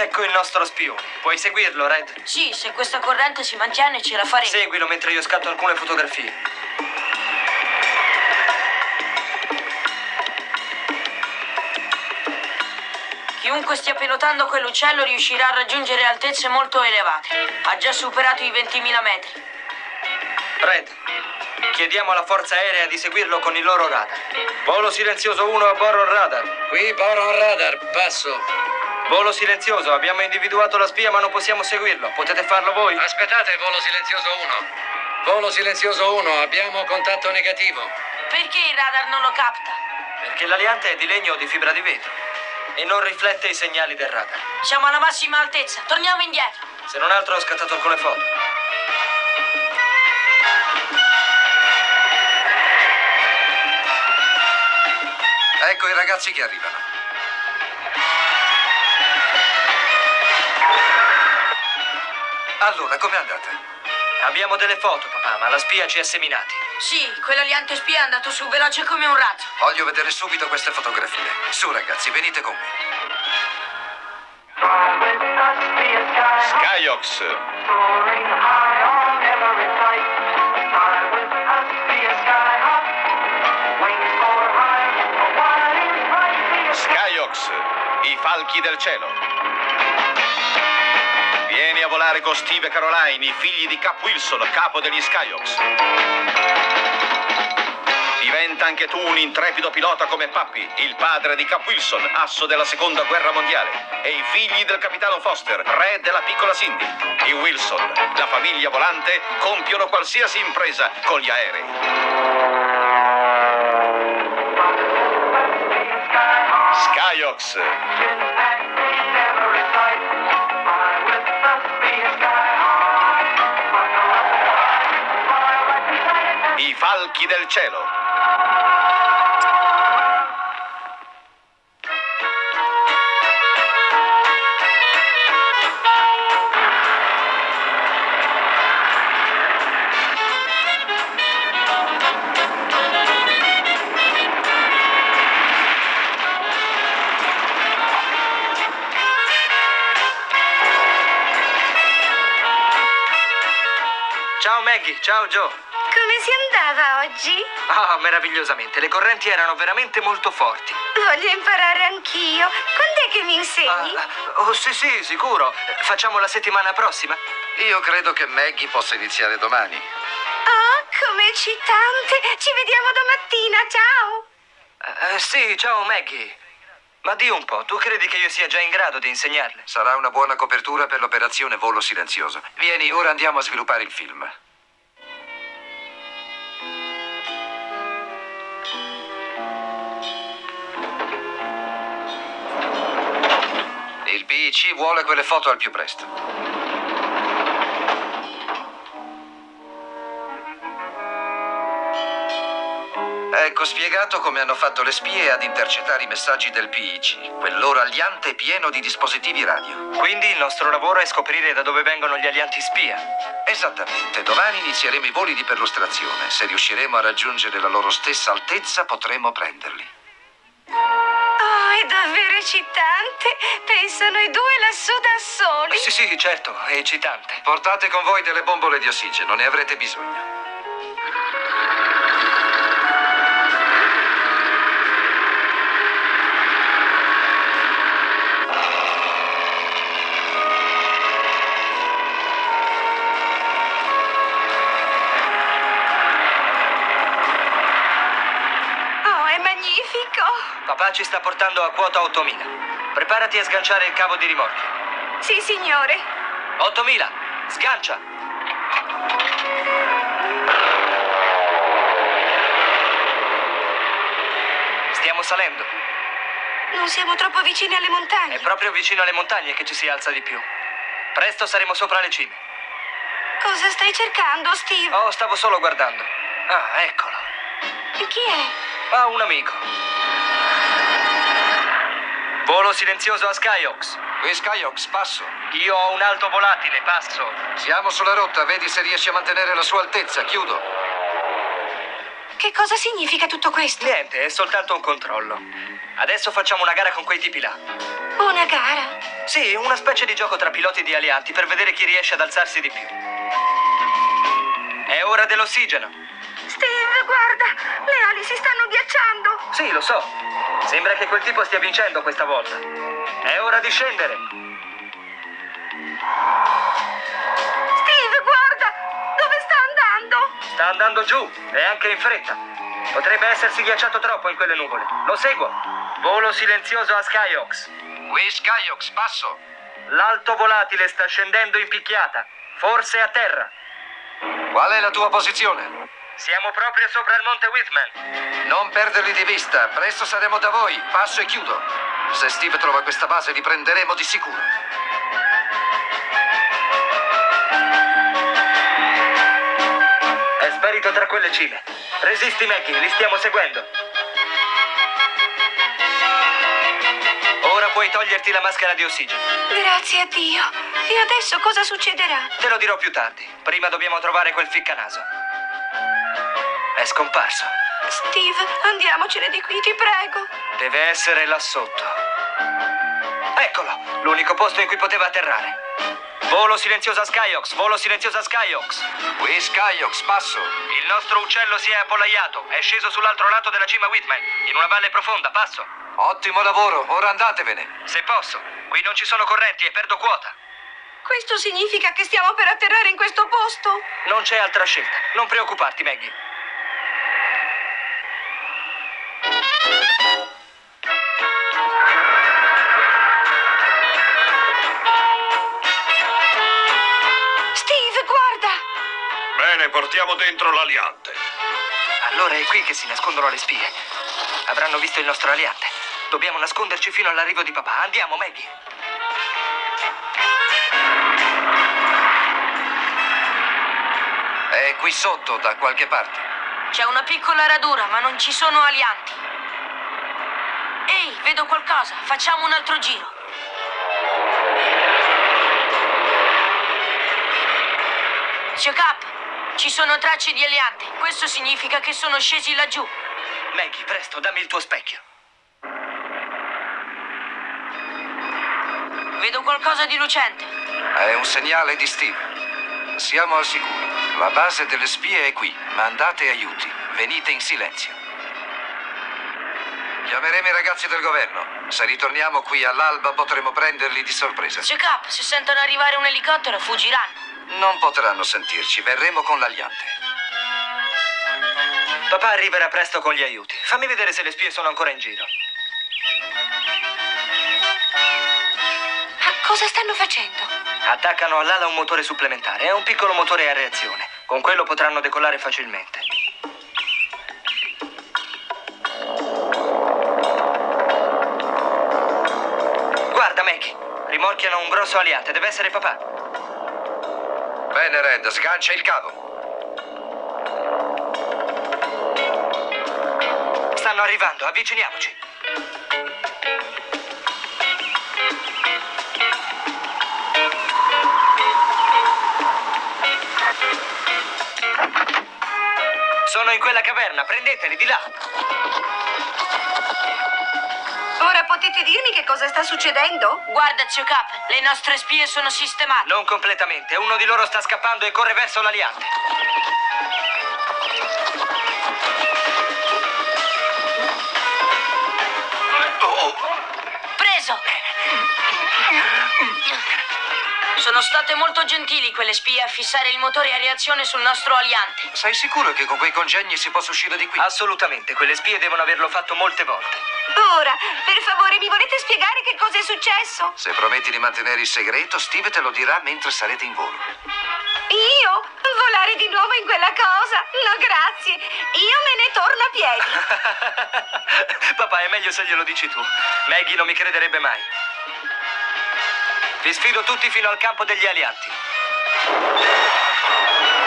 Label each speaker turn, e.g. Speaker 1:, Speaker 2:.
Speaker 1: Ecco il nostro spione. Puoi seguirlo, Red?
Speaker 2: Sì, se questa corrente si mantiene ce la faremo.
Speaker 1: Seguilo mentre io scatto alcune fotografie.
Speaker 2: Chiunque stia pilotando quell'uccello riuscirà a raggiungere altezze molto elevate. Ha già superato i 20.000 metri.
Speaker 1: Red, chiediamo alla forza aerea di seguirlo con il loro radar. Volo silenzioso 1 a Boron Radar.
Speaker 3: Qui Boron Radar, passo.
Speaker 1: Volo silenzioso, abbiamo individuato la spia ma non possiamo seguirlo. Potete farlo voi?
Speaker 3: Aspettate, volo silenzioso 1. Volo silenzioso 1, abbiamo contatto negativo.
Speaker 2: Perché il radar non lo capta?
Speaker 1: Perché l'aliante è di legno o di fibra di vetro e non riflette i segnali del radar.
Speaker 2: Siamo alla massima altezza, torniamo indietro.
Speaker 1: Se non altro ho scattato alcune foto.
Speaker 3: Ecco i ragazzi che arrivano. Allora, com'è andata?
Speaker 1: Abbiamo delle foto, papà, ma la spia ci ha seminati.
Speaker 2: Sì, quell'aliante spia è andato su veloce come un razzo.
Speaker 3: Voglio vedere subito queste fotografie. Su, ragazzi, venite con me.
Speaker 4: Skyox. Skyox, i falchi del cielo. Vieni a volare con Steve e Caroline, i figli di Cap Wilson, capo degli Skyox. Diventa anche tu un intrepido pilota come Pappy, il padre di Cap Wilson, asso della seconda guerra mondiale, e i figli del capitano Foster, re della piccola Cindy. I Wilson, la famiglia volante, compiono qualsiasi impresa con gli aerei. Skyox. I falchi del cielo.
Speaker 1: Ciao Maggie, ciao Joe.
Speaker 5: Come si andava oggi?
Speaker 1: Ah, meravigliosamente. Le correnti erano veramente molto forti.
Speaker 5: Voglio imparare anch'io. Quando è che mi insegni?
Speaker 1: Oh, sì, sicuro. Facciamo la settimana prossima?
Speaker 3: Io credo che Maggie possa iniziare domani.
Speaker 5: Oh, come eccitante! Ci vediamo domattina, ciao!
Speaker 1: Sì, ciao Maggie. Ma di un po', tu credi che io sia già in grado di insegnarle?
Speaker 3: Sarà una buona copertura per l'operazione Volo Silenzioso. Vieni, ora andiamo a sviluppare il film. Il PIC vuole quelle foto al più presto. Ecco spiegato come hanno fatto le spie ad intercettare i messaggi del PIC, quel loro aliante pieno di dispositivi radio.
Speaker 1: Quindi il nostro lavoro è scoprire da dove vengono gli alianti spia.
Speaker 3: Esattamente. Domani inizieremo i voli di perlustrazione. Se riusciremo a raggiungere la loro stessa altezza, potremo prenderli.
Speaker 5: Oh, è davvero eccitante! Pensano i due lassù da soli.
Speaker 1: Sì, certo, è eccitante.
Speaker 3: Portate con voi delle bombole di ossigeno, ne avrete bisogno.
Speaker 1: Papà ci sta portando a quota 8000. Preparati a sganciare il cavo di rimorchio.
Speaker 5: Sì, signore.
Speaker 1: 8000, sgancia. Stiamo salendo.
Speaker 5: Non siamo troppo vicini alle montagne.
Speaker 1: È proprio vicino alle montagne che ci si alza di più. Presto saremo sopra le cime.
Speaker 5: Cosa stai cercando, Steve?
Speaker 1: Oh, stavo solo guardando. Ah, eccolo.
Speaker 5: Chi è?
Speaker 1: Ah, un amico. Volo silenzioso a Skyox.
Speaker 3: Qui Skyox, passo.
Speaker 1: Io ho un alto volatile, passo.
Speaker 3: Siamo sulla rotta, vedi se riesci a mantenere la sua altezza, chiudo.
Speaker 5: che cosa significa tutto questo?
Speaker 1: Niente, è soltanto un controllo. Adesso facciamo una gara con quei tipi là.
Speaker 5: Una gara?
Speaker 1: Sì, una specie di gioco tra piloti di alianti per vedere chi riesce ad alzarsi di più. È ora dell'ossigeno.
Speaker 5: Steve, guarda, le ali si stanno ghiacciando.
Speaker 1: Sì, lo so. Sembra che quel tipo stia vincendo questa volta. È ora di scendere.
Speaker 5: Steve, guarda, dove sta andando?
Speaker 1: Sta andando giù e anche in fretta. Potrebbe essersi ghiacciato troppo in quelle nuvole. Lo seguo. Volo silenzioso a Skyhawks.
Speaker 3: Qui Skyhawks, passo.
Speaker 1: L'alto volatile sta scendendo in picchiata. Forse a terra.
Speaker 3: Qual è la tua posizione?
Speaker 1: Siamo proprio sopra il monte Whitman.
Speaker 3: Non perderli di vista, presto saremo da voi. Passo e chiudo. Se Steve trova questa base, li prenderemo di sicuro.
Speaker 1: È sparito tra quelle cime. Resisti, Maggie, li stiamo seguendo. Ora puoi toglierti la maschera di ossigeno.
Speaker 5: Grazie a Dio. E adesso cosa succederà?
Speaker 1: Te lo dirò più tardi. Prima dobbiamo trovare quel ficcanaso. È scomparso.
Speaker 5: Steve, andiamocene di qui, ti prego.
Speaker 1: Deve essere là sotto. Eccolo, l'unico posto in cui poteva atterrare. Volo silenzioso a Skyhawks, volo silenzioso a Skyhawks.
Speaker 3: Qui Skyhawks, passo.
Speaker 1: Il nostro uccello si è appollaiato. È sceso sull'altro lato della cima Whitman, in una valle profonda, passo.
Speaker 3: Ottimo lavoro, ora andatevene.
Speaker 1: Se posso, qui non ci sono correnti e perdo quota.
Speaker 5: Questo significa che stiamo per atterrare in questo posto?
Speaker 1: Non c'è altra scelta. Non preoccuparti, Maggie.
Speaker 5: Steve, guarda!
Speaker 4: Bene, portiamo dentro l'aliante.
Speaker 1: Allora è qui che si nascondono le spie. Avranno visto il nostro aliante. Dobbiamo nasconderci fino all'arrivo di papà. Andiamo, Maggie.
Speaker 3: È qui sotto, da qualche parte.
Speaker 2: C'è una piccola radura, ma non ci sono alianti. Ehi, vedo qualcosa. Facciamo un altro giro. Zio Cap, ci sono tracce di alianti. Questo significa che sono scesi laggiù.
Speaker 1: Maggie, presto, dammi il tuo specchio.
Speaker 2: Vedo qualcosa di lucente.
Speaker 3: È un segnale di Steve. Siamo al sicuro. La base delle spie è qui. Mandate aiuti. Venite in silenzio. Chiameremo i ragazzi del governo. Se ritorniamo qui all'alba potremo prenderli di sorpresa.
Speaker 2: Zio Cap, se sentono arrivare un elicottero fuggiranno.
Speaker 3: Non potranno sentirci. Verremo con l'aliante.
Speaker 1: Papà arriverà presto con gli aiuti. Fammi vedere se le spie sono ancora in giro.
Speaker 5: Ma cosa stanno facendo?
Speaker 1: Attaccano all'ala un motore supplementare. È un piccolo motore a reazione. Con quello potranno decollare facilmente. Guarda, Maggie. Rimorchiano un grosso aliante. Deve essere papà.
Speaker 3: Bene, Red. Sgancia il cavo.
Speaker 1: Stanno arrivando. Avviciniamoci. Sono in quella caverna, prendeteli di là.
Speaker 5: Ora potete dirmi che cosa sta succedendo?
Speaker 2: Guarda, zio Cap, le nostre spie sono sistemate.
Speaker 1: Non completamente, uno di loro sta scappando e corre verso l'aliante.
Speaker 2: Preso! Sono state molto gentili quelle spie a fissare il motore a reazione sul nostro aliante.
Speaker 3: Sei sicuro che con quei congegni si possa uscire di qui?
Speaker 1: Assolutamente, quelle spie devono averlo fatto molte volte.
Speaker 5: Ora, per favore, mi volete spiegare che cosa è successo?
Speaker 3: Se prometti di mantenere il segreto, Steve te lo dirà mentre sarete in volo.
Speaker 5: Io? Volare di nuovo in quella cosa? No, grazie. Io me ne torno a piedi.
Speaker 1: Papà, è meglio se glielo dici tu. Maggie non mi crederebbe mai. Vi sfido tutti fino al campo degli alianti.